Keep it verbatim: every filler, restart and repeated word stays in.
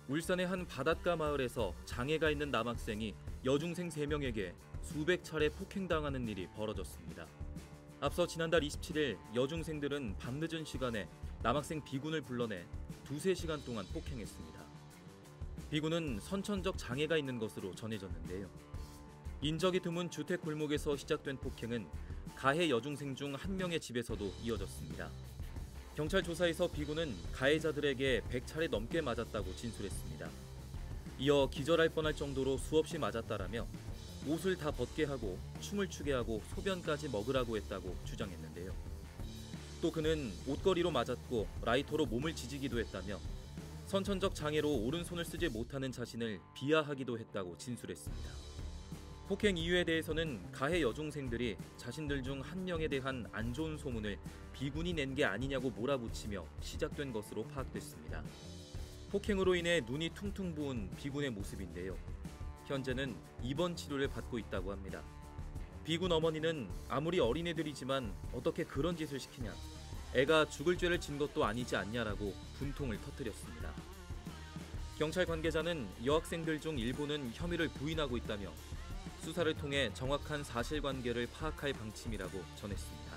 울산의 한 바닷가 마을에서 장애가 있는 남학생이 여중생 세 명에게 수백 차례 폭행당하는 일이 벌어졌습니다. 앞서 지난달 이십칠일 여중생들은 밤늦은 시간에 남학생 B군을 불러내 두세 시간 동안 폭행했습니다. B군은 선천적 장애가 있는 것으로 전해졌는데요. 인적이 드문 주택 골목에서 시작된 폭행은 가해 여중생 중 한 명의 집에서도 이어졌습니다. 경찰 조사에서 B군은 가해자들에게 백 차례 넘게 맞았다고 진술했습니다. 이어 기절할 뻔할 정도로 수없이 맞았다라며 옷을 다 벗게 하고 춤을 추게 하고 소변까지 먹으라고 했다고 주장했는데요. 또 그는 옷걸이로 맞았고 라이터로 몸을 지지기도 했다며 선천적 장애로 오른손을 쓰지 못하는 자신을 비하하기도 했다고 진술했습니다. 폭행 이유에 대해서는 가해 여중생들이 자신들 중 한 명에 대한 안 좋은 소문을 B군이 낸 게 아니냐고 몰아붙이며 시작된 것으로 파악됐습니다. 폭행으로 인해 눈이 퉁퉁 부은 B군의 모습인데요. 현재는 입원 치료를 받고 있다고 합니다. B군 어머니는 아무리 어린애들이지만 어떻게 그런 짓을 시키냐, 애가 죽을 죄를 진 것도 아니지 않냐라고 분통을 터뜨렸습니다. 경찰 관계자는 여학생들 중 일부는 혐의를 부인하고 있다며 수사를 통해 정확한 사실관계를 파악할 방침이라고 전했습니다.